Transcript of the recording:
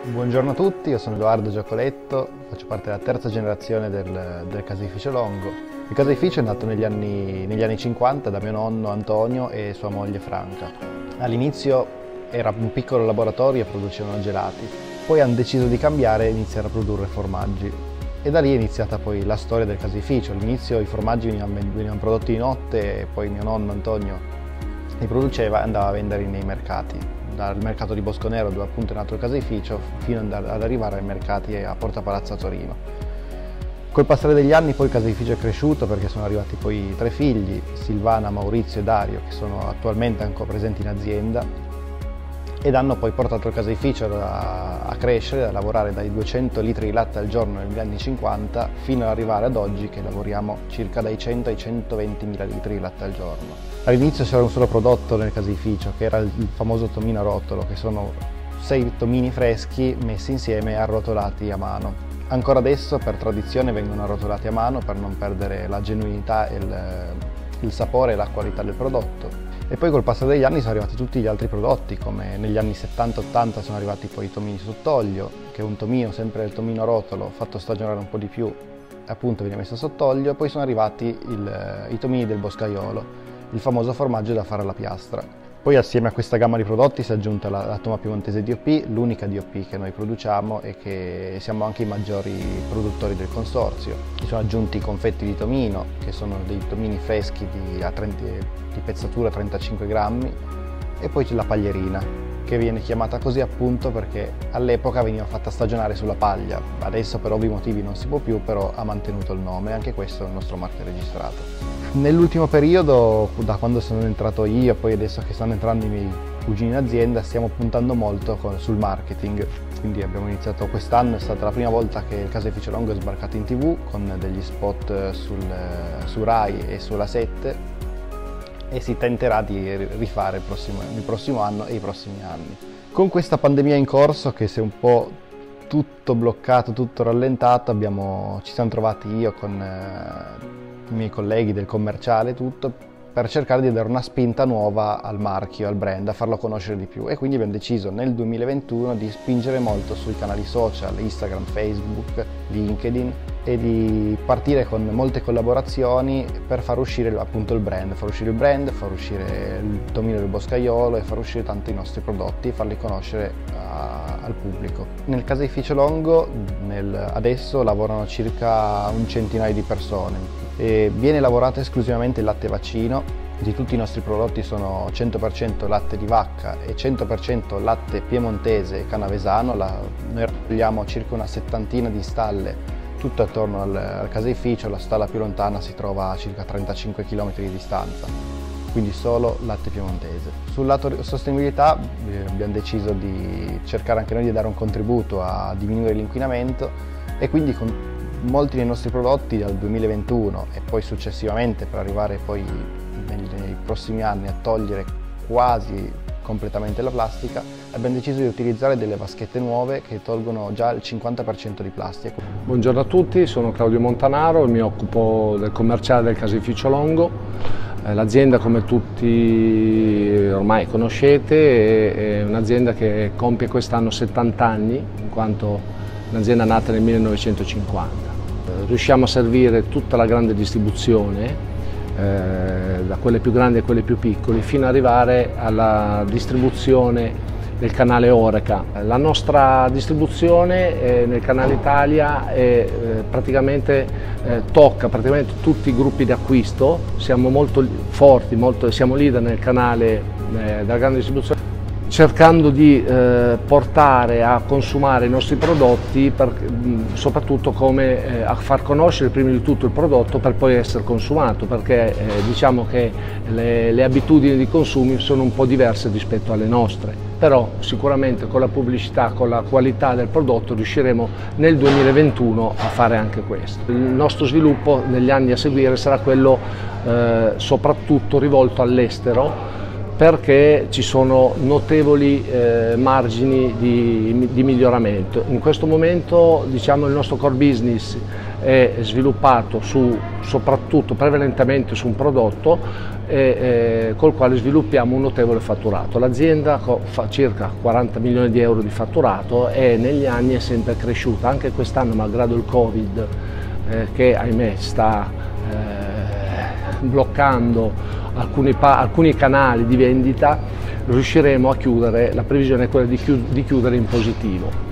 Buongiorno a tutti, io sono Edoardo Giacoletto, faccio parte della terza generazione del caseificio Longo. Il caseificio è nato negli anni 50 da mio nonno Antonio e sua moglie Franca. All'inizio era un piccolo laboratorio e producevano gelati, poi hanno deciso di cambiare e iniziare a produrre formaggi. E da lì è iniziata poi la storia del caseificio. All'inizio i formaggi venivano prodotti di notte e poi mio nonno Antonio li produceva e andava a vendere nei mercati. Dal mercato di Bosconero, dove appunto è nato il caseificio, fino ad arrivare ai mercati a Porta Palazzo a Torino. Col passare degli anni poi il caseificio è cresciuto perché sono arrivati poi 3 figli, Silvana, Maurizio e Dario, che sono attualmente ancora presenti in azienda ed hanno poi portato il caseificio a crescere, a lavorare dai 200 litri di latte al giorno negli anni 50 fino ad arrivare ad oggi che lavoriamo circa dai 100 ai 120 mila litri di latte al giorno. All'inizio c'era un solo prodotto nel caseificio, che era il famoso tomino a rotolo, che sono 6 tomini freschi messi insieme e arrotolati a mano. Ancora adesso per tradizione vengono arrotolati a mano per non perdere la genuinità, il sapore e la qualità del prodotto. E poi col passare degli anni sono arrivati tutti gli altri prodotti, come negli anni 70-80 sono arrivati poi i tomini sott'olio, che è un tomino, sempre il tomino a rotolo, fatto stagionare un po' di più, appunto viene messo sott'olio, e poi sono arrivati i tomini del boscaiolo, il famoso formaggio da fare alla piastra. Poi assieme a questa gamma di prodotti si è aggiunta la Toma Piemontese DOP, l'unica DOP che noi produciamo e che siamo anche i maggiori produttori del consorzio. Ci sono aggiunti i confetti di tomino, che sono dei tomini freschi di pezzatura 35 grammi, e poi c'è la paglierina, che viene chiamata così appunto perché all'epoca veniva fatta stagionare sulla paglia. Adesso per ovvi motivi non si può più, però ha mantenuto il nome, anche questo è il nostro marchio registrato. Nell'ultimo periodo, da quando sono entrato io e poi adesso che stanno entrando i miei cugini in azienda, stiamo puntando molto sul marketing. Quindi abbiamo iniziato quest'anno, è stata la prima volta che il caseificio Longo è sbarcato in TV con degli spot su Rai e sulla 7 e si tenterà di rifare il prossimo anno e i prossimi anni. Con questa pandemia in corso che si è un po' tutto bloccato, tutto rallentato, ci siamo trovati io con i miei colleghi del commerciale per cercare di dare una spinta nuova al marchio, al brand, a farlo conoscere di più, e quindi abbiamo deciso nel 2021 di spingere molto sui canali social, Instagram, Facebook, LinkedIn, e di partire con molte collaborazioni per far uscire appunto il brand, far uscire il tomino del boscaiolo e far uscire tanto i nostri prodotti e farli conoscere al pubblico. Nel caseificio Longo adesso lavorano circa un centinaio di persone e viene lavorato esclusivamente il latte vaccino. Di tutti i nostri prodotti sono 100% latte di vacca e 100% latte piemontese e canavesano. Noi raccogliamo circa una settantina di stalle tutto attorno al caseificio. La stalla più lontana si trova a circa 35 km di distanza, quindi solo latte piemontese. Sul lato sostenibilità abbiamo deciso di cercare anche noi di dare un contributo a diminuire l'inquinamento, e quindi con molti dei nostri prodotti dal 2021 e poi successivamente, per arrivare poi nei prossimi anni a togliere quasi completamente la plastica, abbiamo deciso di utilizzare delle vaschette nuove che tolgono già il 50% di plastica. Buongiorno a tutti, sono Claudio Montanaro, mi occupo del commerciale del caseificio Longo. L'azienda, come tutti ormai conoscete, è un'azienda che compie quest'anno 70 anni, in quanto un'azienda nata nel 1950. Riusciamo a servire tutta la grande distribuzione, da quelle più grandi a quelle più piccole, fino ad arrivare alla distribuzione del canale Oreca. La nostra distribuzione nel canale Italia tocca praticamente tutti i gruppi di acquisto. Siamo molto forti, siamo leader nel canale della grande distribuzione, cercando di portare a consumare i nostri prodotti, soprattutto a far conoscere prima di tutto il prodotto per poi essere consumato, perché diciamo che le abitudini di consumo sono un po' diverse rispetto alle nostre, però sicuramente con la pubblicità, con la qualità del prodotto riusciremo nel 2021 a fare anche questo. Il nostro sviluppo negli anni a seguire sarà quello soprattutto rivolto all'estero, perché ci sono notevoli margini di miglioramento. In questo momento, diciamo, il nostro core business è sviluppato soprattutto prevalentemente su un prodotto col quale sviluppiamo un notevole fatturato. L'azienda fa circa 40 milioni di euro di fatturato e negli anni è sempre cresciuta. Anche quest'anno, malgrado il Covid, che ahimè sta bloccando alcuni canali di vendita, riusciremo a chiudere, la previsione è quella di chiudere in positivo.